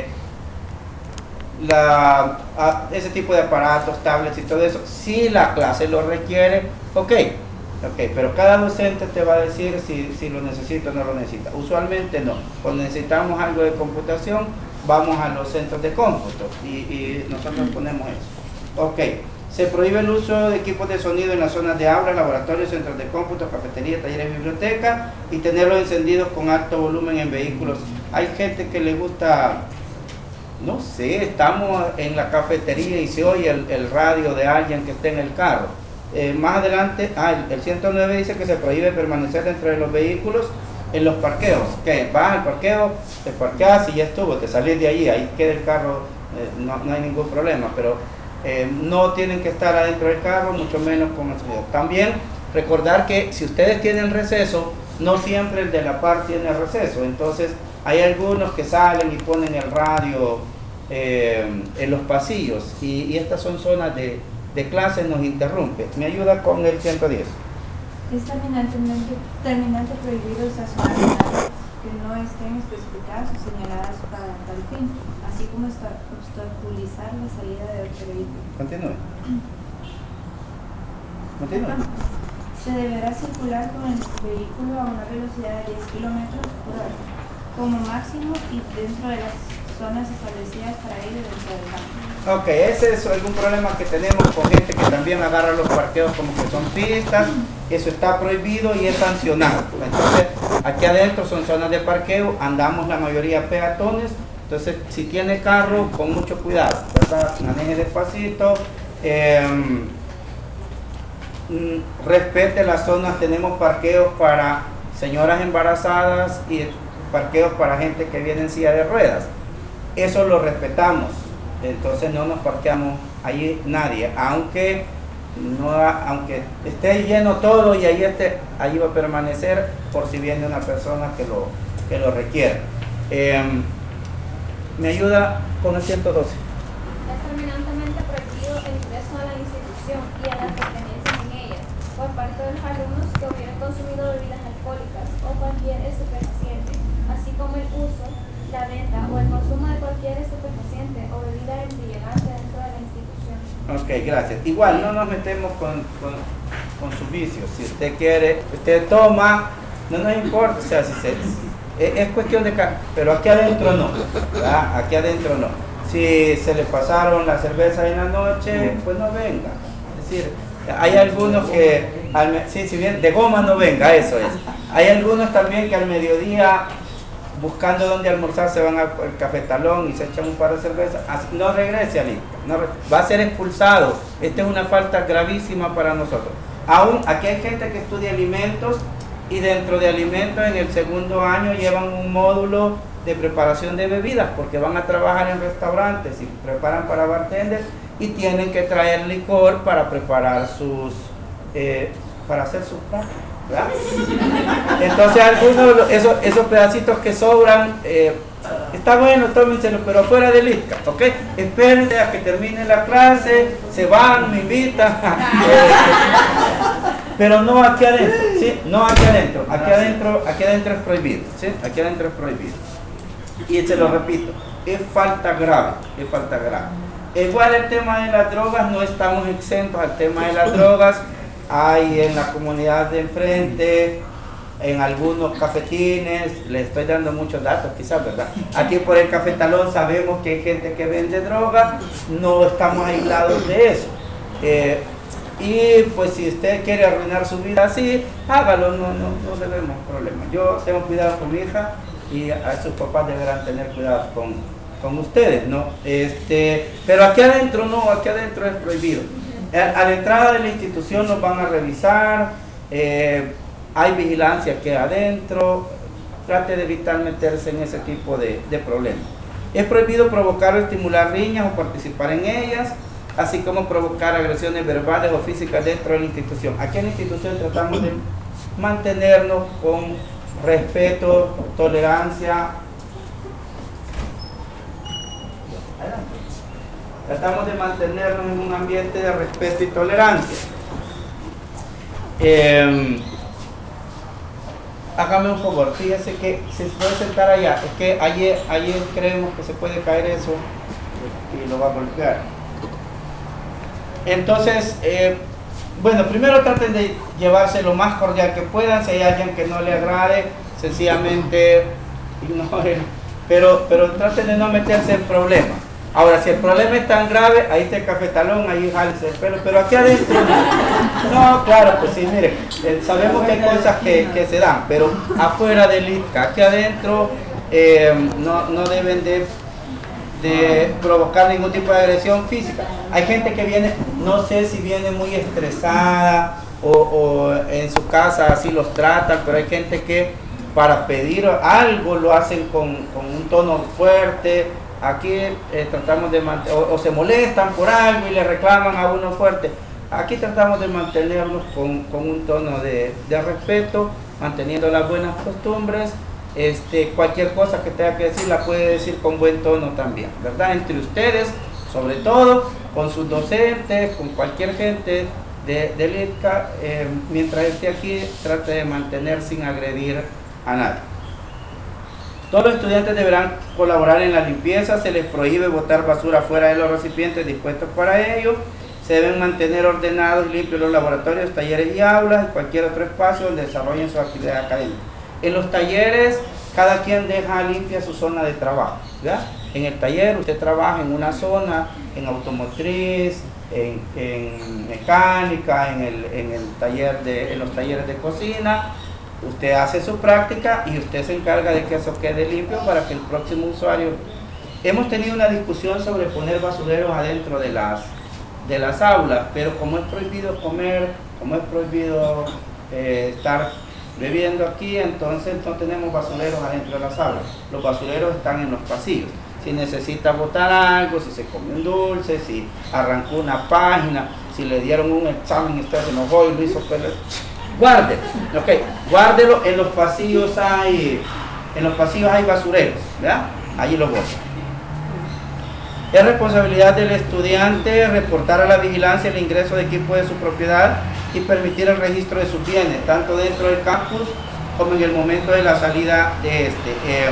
la, a, ese tipo de aparatos, tablets y todo eso, si la clase lo requiere, ok, ok, pero cada docente te va a decir si, si lo necesita o no lo necesita. Usualmente no. Cuando necesitamos algo de computación, vamos a los centros de cómputo y, y nosotros ponemos eso. Ok, se prohíbe el uso de equipos de sonido en las zonas de aulas, laboratorios, centros de cómputo, cafeterías, talleres, biblioteca, y tenerlos encendidos con alto volumen en vehículos. Hay gente que le gusta, no sé, estamos en la cafetería y se oye el, el radio de alguien que esté en el carro. Eh, más adelante, ah, el, el ciento nueve dice que se prohíbe permanecer dentro de los vehículos en los parqueos. Que vas al parqueo, te parqueas y ya estuvo, te salís de allí, ahí queda el carro, eh, no, no hay ningún problema, pero eh, no tienen que estar adentro del carro, mucho menos con el sonido. También recordar que si ustedes tienen receso, no siempre el de la par tiene receso, entonces hay algunos que salen y ponen el radio eh, en los pasillos y, y estas son zonas de, de clase, nos interrumpe. ¿Me ayuda con el ciento diez? Es terminantemente, terminante prohibido estacionar en áreas que no estén especificadas o señaladas para tal fin, así como obstaculizar la salida de otro vehículo. Continúe. Continúe. Se deberá circular con el vehículo a una velocidad de diez kilómetros por hora, como máximo, y dentro de las zonas establecidas para ir dentro del campo. Ok, ese es algún problema que tenemos con gente que también agarra los parqueos como que son pistas. Eso está prohibido y es sancionado. Entonces, aquí adentro son zonas de parqueo, andamos la mayoría peatones. Entonces, si tiene carro, con mucho cuidado, ¿verdad? Maneje despacito, eh, respete las zonas. Tenemos parqueos para señoras embarazadas y parqueos para gente que viene en silla de ruedas. Eso lo respetamos. Entonces no nos parqueamos allí nadie, aunque no, aunque esté lleno todo y ahí esté, allí va a permanecer por si viene una persona que lo, que lo requiera. Eh, ¿Me ayuda con el ciento doce? Es terminantemente prohibido el ingreso a la institución y a las pertenencias en ella por parte de los alumnos que hubieran consumido bebidas alcohólicas o cualquier estupefaciente, así como el uso, la venta o el consumo de cualquier estupefaciente o bebida embriagante dentro de la institución. Ok, gracias. Igual no nos metemos con, con, con sus vicios. Si usted quiere, usted toma, no nos importa, o sea, si se, es, es cuestión de... Pero aquí adentro no, ¿verdad? Aquí adentro no. Si se le pasaron las cervezas en la noche, pues no venga. Es decir, hay algunos que, al, sí, si bien de goma no venga, eso es. Hay algunos también que al mediodía, buscando dónde almorzar, se van al cafetalón y se echan un par de cervezas. No regrese al I C A, no, va a ser expulsado. Esta es una falta gravísima para nosotros. Aún aquí hay gente que estudia alimentos y dentro de alimentos en el segundo año llevan un módulo de preparación de bebidas porque van a trabajar en restaurantes y preparan para bartenders y tienen que traer licor para preparar sus, eh, para hacer sus platos. ¿verdad? Entonces algunos, esos, esos pedacitos que sobran, eh, está bueno, tómenselo, pero fuera del I C A, ¿ok? Espérense a que termine la clase, se van, me invitan, pero no aquí adentro, ¿sí? No aquí adentro, aquí adentro, aquí adentro es prohibido, ¿sí? Aquí adentro es prohibido. Y se lo repito, es falta grave, es falta grave. Igual el tema de las drogas, no estamos exentos al tema de las drogas. Hay en la comunidad de enfrente, en algunos cafetines, les estoy dando muchos datos quizás, ¿verdad? Aquí por el cafetalón sabemos que hay gente que vende droga, no estamos aislados de eso. Eh, y pues si usted quiere arruinar su vida así, hágalo, no, no, no debemos problema. Yo tengo cuidado con mi hija y a sus papás deberán tener cuidado con, con ustedes, ¿no? Este, pero aquí adentro no, aquí adentro es prohibido. A la entrada de la institución nos van a revisar, eh, hay vigilancia aquí adentro, trate de evitar meterse en ese tipo de, de problemas. Es prohibido provocar o estimular riñas o participar en ellas, así como provocar agresiones verbales o físicas dentro de la institución. Aquí en la institución tratamos de mantenernos con respeto, tolerancia. Tratamos de mantenernos en un ambiente de respeto y tolerancia. Eh, hágame un favor, fíjese que se puede sentar allá. Es que ayer, ayer creemos que se puede caer eso y lo va a golpear. Entonces, eh, bueno, primero traten de llevarse lo más cordial que puedan. Si hay alguien que no le agrade, sencillamente ignoren. Pero, pero traten de no meterse en problemas. Ahora, si el problema es tan grave, ahí está el cafetalón, ahí jálese el pelo, pero aquí adentro, no, claro, pues sí, miren, eh, sabemos que hay cosas que, que se dan, pero afuera del I T C A, aquí adentro, eh, no, no deben de, de provocar ningún tipo de agresión física. Hay gente que viene, no sé si viene muy estresada o, o en su casa así los tratan, pero hay gente que para pedir algo lo hacen con, con un tono fuerte. Aquí eh, tratamos de mantener, o, o se molestan por algo y le reclaman a uno fuerte. Aquí tratamos de mantenernos con, con un tono de, de respeto, manteniendo las buenas costumbres. Este, cualquier cosa que tenga que decir la puede decir con buen tono también, ¿verdad? Entre ustedes, sobre todo, con sus docentes, con cualquier gente de, del I T C A, eh, mientras esté aquí, trate de mantener sin agredir a nadie. Todos los estudiantes deberán colaborar en la limpieza, se les prohíbe botar basura fuera de los recipientes dispuestos para ello, se deben mantener ordenados y limpios los laboratorios, talleres y aulas y cualquier otro espacio donde desarrollen su actividad académica. En los talleres, cada quien deja limpia su zona de trabajo, ¿verdad? En el taller usted trabaja en una zona, en automotriz, en, en mecánica, en, el, en, el taller de, en los talleres de cocina. Usted hace su práctica y usted se encarga de que eso quede limpio para que el próximo usuario... Hemos tenido una discusión sobre poner basureros adentro de las, de las aulas, pero como es prohibido comer, como es prohibido eh, estar bebiendo aquí, entonces no tenemos basureros adentro de las aulas. Los basureros están en los pasillos. Si necesita botar algo, si se come un dulce, si arrancó una página, si le dieron un examen y usted se enojó y lo hizo perder, guárdelo, okay, guárdelo. En los pasillos hay, en los pasillos hay basureros, ¿verdad? Allí lo botan. Es responsabilidad del estudiante reportar a la vigilancia el ingreso de equipo de su propiedad y permitir el registro de sus bienes, tanto dentro del campus como en el momento de la salida de este. Eh,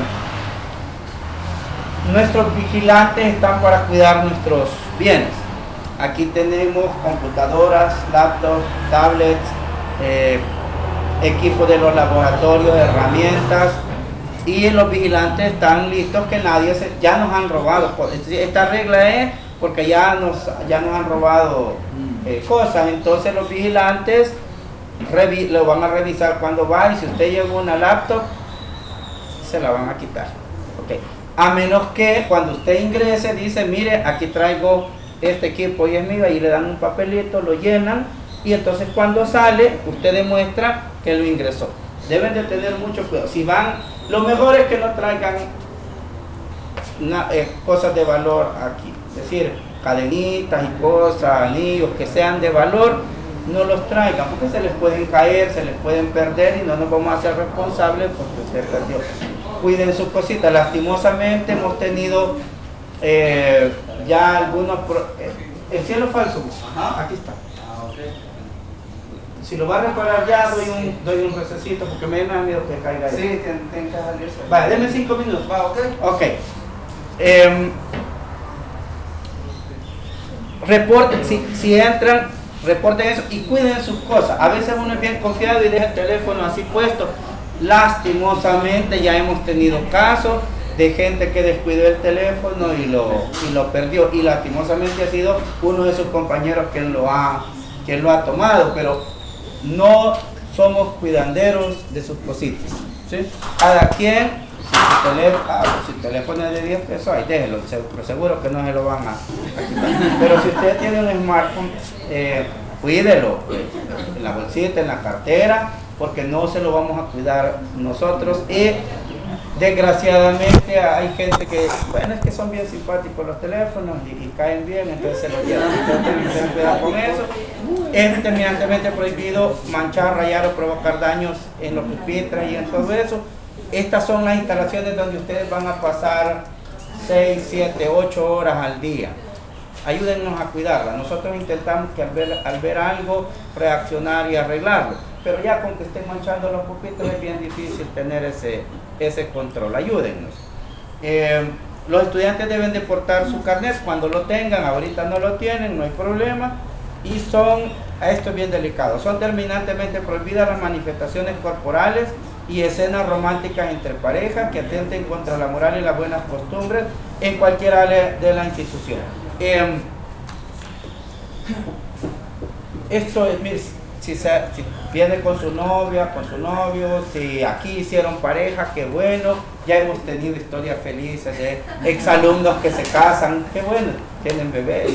nuestros vigilantes están para cuidar nuestros bienes. Aquí tenemos computadoras, laptops, tablets, eh, equipos de los laboratorios, herramientas, y los vigilantes están listos que nadie se, ya nos han robado. Esta regla es porque ya nos, ya nos han robado eh, cosas, entonces los vigilantes revi, lo van a revisar cuando va, y si usted lleva una laptop se la van a quitar, okay. A menos que cuando usted ingrese dice, mire, aquí traigo este equipo y es mío, ahí le dan un papelito, lo llenan, y entonces cuando sale usted demuestra que lo ingresó. Deben de tener mucho cuidado. Si van, lo mejor es que no traigan una, eh, cosas de valor aquí, es decir, cadenitas y cosas, anillos que sean de valor, no los traigan porque se les pueden caer, se les pueden perder y no nos vamos a hacer responsables porque usted perdió. Cuiden sus cositas. Lastimosamente hemos tenido eh, ya algunos pro, eh, el cielo falso. Ajá, aquí está. Si lo va a reparar ya, doy un, doy un recesito porque me da miedo que caiga ahí. Sí, tienen que salirse. Vale, denme cinco minutos. Va, ok. Ok. Eh, reporten, si, si entran, reporten eso y cuiden sus cosas. A veces uno es bien confiado y deja el teléfono así puesto. Lastimosamente ya hemos tenido casos de gente que descuidó el teléfono y lo, y lo perdió. Y lastimosamente ha sido uno de sus compañeros quien lo ha, quien lo ha tomado, pero no somos cuidanderos de sus cositas, ¿sí? Cada quien, si su teléfono, ah, si el teléfono es de diez pesos, ahí déjelo, pero seguro que no se lo van a, a quitar. Pero si usted tiene un smartphone, eh, cuídelo en la bolsita, en la cartera, porque no se lo vamos a cuidar nosotros. Y desgraciadamente hay gente que, bueno, es que son bien simpáticos los teléfonos y, y caen bien, entonces se los llevan. Entonces, ten cuidado con eso. Es terminantemente prohibido manchar, rayar o provocar daños en los pupitres y en todo eso. Estas son las instalaciones donde ustedes van a pasar seis, siete, ocho horas al día. Ayúdennos a cuidarla. Nosotros intentamos que al ver, al ver algo, reaccionar y arreglarlo. Pero ya con que estén manchando los pupitres es bien difícil tener ese, ese control. Ayúdennos. Eh, los estudiantes deben de portar su carnet cuando lo tengan. Ahorita no lo tienen, no hay problema. Y son, esto es bien delicado, son terminantemente prohibidas las manifestaciones corporales y escenas románticas entre parejas que atenten contra la moral y las buenas costumbres en cualquier área de la institución. Eh, esto es, mire, si, se, si viene con su novia, con su novio, si aquí hicieron pareja, qué bueno, ya hemos tenido historias felices de exalumnos que se casan, qué bueno, tienen bebés.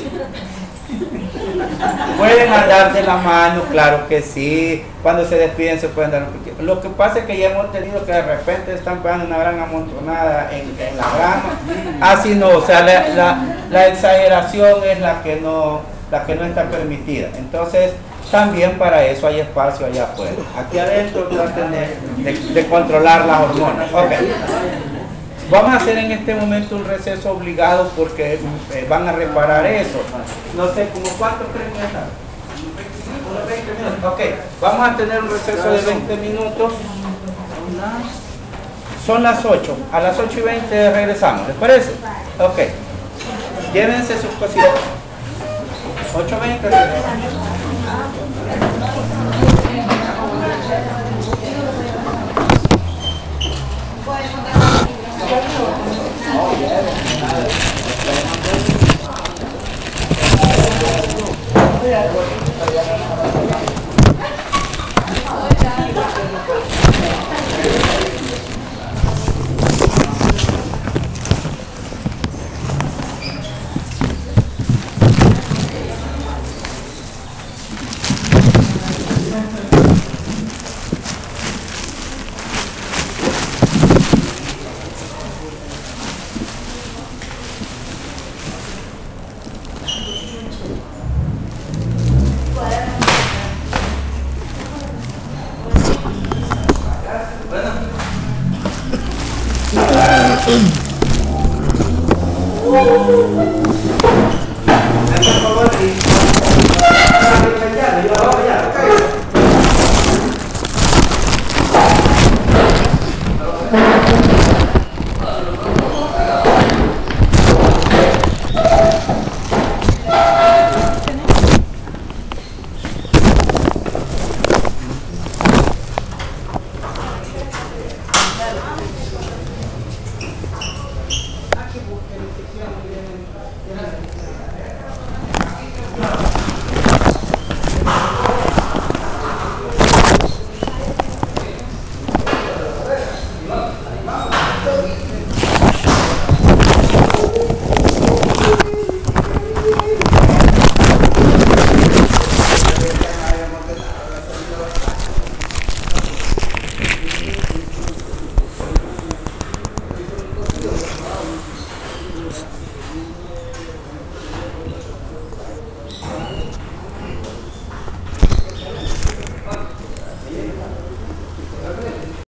Pueden andar de la mano, claro que sí. Cuando se despiden se pueden dar un poquito. Lo que pasa es que ya hemos tenido que de repente están pegando una gran amontonada en, en la grama. Así no, o sea, la, la, la exageración es la que no, la que no está permitida. Entonces, también para eso hay espacio allá afuera. Aquí adentro traten de, de, de controlar las hormonas. Okay. Vamos a hacer en este momento un receso obligado porque eh, van a reparar eso. No sé, ¿como cuánto creen que está? ¿Unos veinte minutos? Ok, vamos a tener un receso de veinte minutos. Son las ocho. A las ocho y veinte regresamos, ¿les parece? Ok. Llévense sus cositas. ocho y veinte regresamos. Por favor,